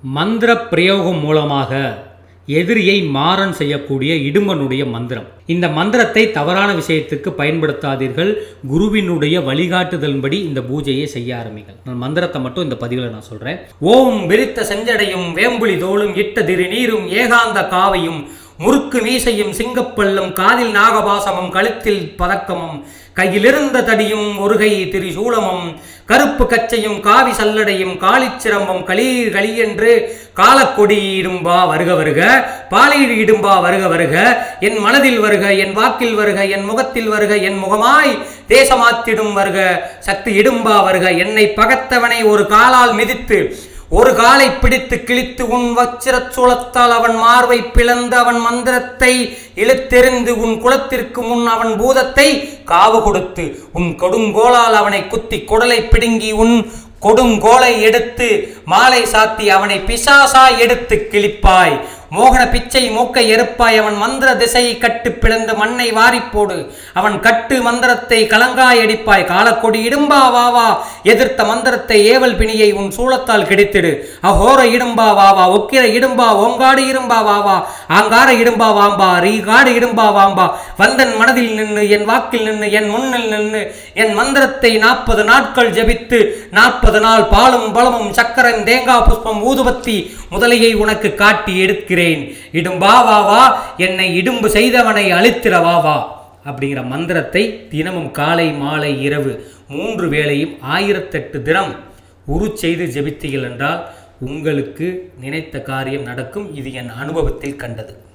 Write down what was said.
மந்திர பிரயோகம் மூலமாக எதிரியை மாறன் செய்யக்கூடிய இடும்பனுடைய மந்திரம். இந்த மந்திரத்தை தவறான விஷயத்துக்கு பயன்படுத்தாதீர்கள். குருவினுடைய வழிகாட்டுதலின்படி இந்த பூஜையை செய்ய ஆரம்பிங்கள். நான் மந்திரத்தை மட்டும் இந்த பதிவில் நான் சொல்றேன். ஓம் விரித்த செஞ்சடையும் வேம்புலி தோளும் இட்ட திரு நீரும் ஏகாந்த காவையும் முறுக்கு மீசையும் சிங்கப்பல்லும் காதில் நாகபாசமும் கழுத்தில் பதக்கமும் கையிலிருந்த தடியும் ஒருகை திரிசூலமும் கருப்பு கச்சையும் காவி சல்லடையும் காளிச்சிரம்பம் களீர் களியென்று காலக்கொடி இடும்பா வருக வருக பாலீடு இடும்பா வருக வருக என் மனதில் வருக என் வாக்கில் வருக என் முகத்தில் வருக என் முகமாய் தேசமாத்திடும் வருக சக்தி இடும்பா வருக என்னை பகத்தவனை ஒரு காலால் மிதித்து ஒரு காலை பிடித்து கிழித்து உன் வச்சிரச் சூளத்தால் அவன் மார்பை பிளந்து அவன் மந்திரத்தை இழுத்தெறிந்து உன் குலத்திற்கு முன் அவன் பூதத்தை காவு கொடுத்து உன் கொடுங்கோளால் அவனை குத்தி குடலை பிடுங்கி உன் கொடுங்கோலை எடுத்து மாலை சாத்தி அவனை பிசாசா எடுத்து கிழிப்பாய். மோகன பிச்சை மூக்கை எருப்பாய். அவன் மந்திர திசையை கட்டு பிளந்து மண்ணை வாரிப்போடு அவன் கட்டு மந்திரத்தை கலங்காய் அடிப்பாய். காலக்கொடி இடும்பா வாவா எதிர்த்த மந்திரத்தை ஏவல் பிணியை உன் சூளத்தால் கிடைத்திடு. அஹோர இடும்பா வாவா ஒக்கிர இடும்பா ஓங்காடு இரும்பா வாவா ஆங்கார இடும்பா வாம்பா ரீகாடு இடும்பா வாம்பா வந்தன் மனதில் நின்று என் வாக்கில் நின்று என் முன்னில் நின்று என் மந்திரத்தை 40 நாட்கள் ஜபித்து 40 நாள் பாலும் பலமும் சக்கரம் தேங்காய் புஷ்பம் ஊதுபத்தி முதலையை உனக்கு காட்டி எடுக்கிறேன். இடும்பா வாவா என்னை இடும்பு செய்தவனை அழித்திர வாவா அப்படிங்கிற மந்திரத்தை தினமும் காலை மாலை இரவு 3 வேளையும் 1008 தினம் உரு செய்து ஜெபித்தீர்கள் என்றால் உங்களுக்கு நினைத்த காரியம் நடக்கும். இது என் அனுபவத்தில் கண்டது.